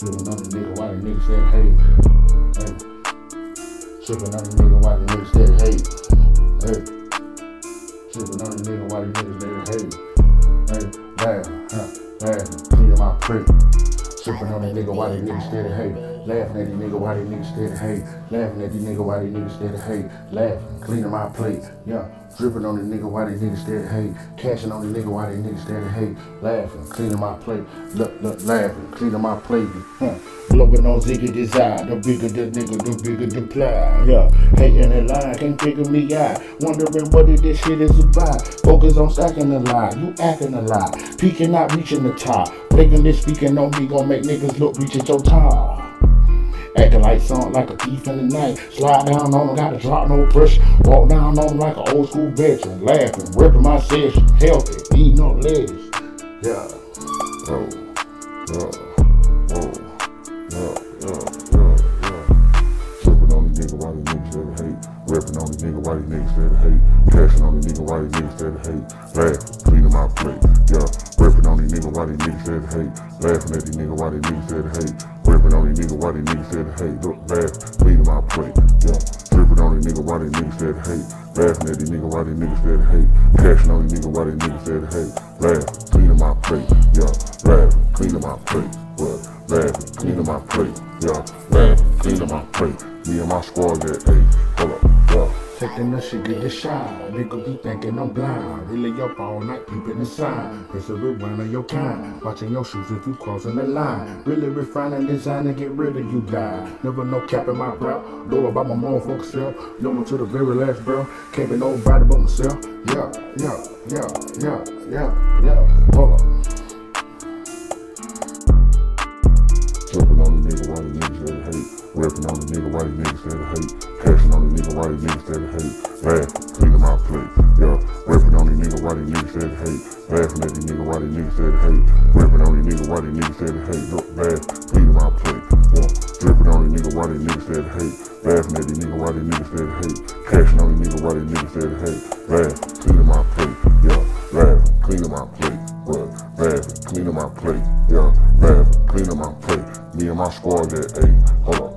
Tripping on the nigga while the nigga said hey. Hey. Tripping on the nigga while the nigga said hey. Hey. Tripping on the nigga while the nigga said hey. Hey. Laughing, cleaning my plate. Tripping on that nigga while that nigga steady hey. Laughing at the nigga while that nigga steady hey. Laughing at the nigga while that nigga steady hey. Laughing, cleaning my plate. Yeah. Dripping on the nigga while that nigga steady hey. Cashing on the nigga while that nigga steady hey. Laughing, cleaning my plate. Look, laughing, cleaning my plate. Blowing on Ziggy desire. The bigger the nigga, the bigger the ply. Yeah. Hating the line, can't figure me out. Wondering what this shit is about. Focus on stacking the lie. You acting a lie. Peaking, not reaching the top. Thinking this speaking on me gon' make niggas look reach at your top. Acting like something like a thief in the night. Slide down on them, gotta drop no pressure. Walk down on them like an old school veteran. Laughing, ripping my session. Healthy, eating on legs. Yeah. Tripping on the nigga while the nigga steady hate. Ripping on the nigga while the nigga steady hate. Cashing on the nigga while the nigga steady hate. Laughing, cleaning my plate. Yeah. Ripping on the nigga while the nigga steady hate. Laughing at the nigga while the nigga steady hate. Ripping on the nigga while the nigga steady hate. Look, laughing, cleaning my plate. Yeah. Tripping on the nigga while the nigga steady hate. Laughing at the nigga while the nigga steady hate. Cashing on the nigga while the nigga steady hate. Laughing, cleaning my plate. Yeah. Laughing, cleaning my plate. What? Laughing, cleaning my plate. Yeah. Laughing, cleaning my plate. Me and my squad get eight. Hold up, yeah. Taking the shit, get the shine. Nigga be thinking I'm blind. Really up all night, peeping the sign. It's a rewind of your kind. Watching your shoes if you crossing the line. Really refining design and get rid of you guys. Never no cap in my brow. Know about my motherfucking self. Know to the very last bro. Can't be nobody but myself. Yeah. Hold up. Tripping on the nigga while the nigga steady hate. Ripping on the nigga while the nigga steady hate. Cashing on the nigga while the nigga steady hate. Laughing, cleaning my plate. Yeah. Ripping on the nigga while the nigga steady hate. Laughing at the nigga while the nigga steady hate. Ripping on the nigga while the nigga steady hate. Look, laughing, cleaning my plate. Yeah. Dripping on the nigga while the nigga steady hate. Laughing at the nigga while the nigga steady hate. Cashing on the nigga while the nigga steady hate. Laughing, cleaning my plate. Yeah. Laughing, cleaning my plate. What? Laughing, cleaning my plate. Yeah. Laughing, cleaning my plate. Me and my squad get eight. Hold up.